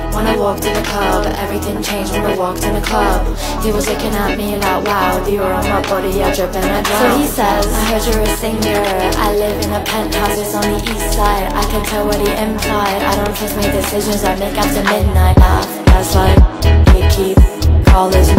When I walked in the club, everything changed when I walked in the club. He was looking at me like, wow, the aura on my body, I drip and I drown. So he says, I heard you're a singer, I live in a penthouse, it's on the east side. I can tell what he implied, I don't trust my decisions I make after midnight. That's like, he keep call his